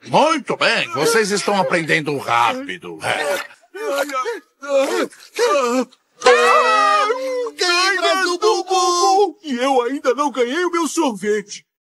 Muito bem, vocês estão aprendendo rápido. Queimas do bumbum! E eu ainda não ganhei o meu sorvete.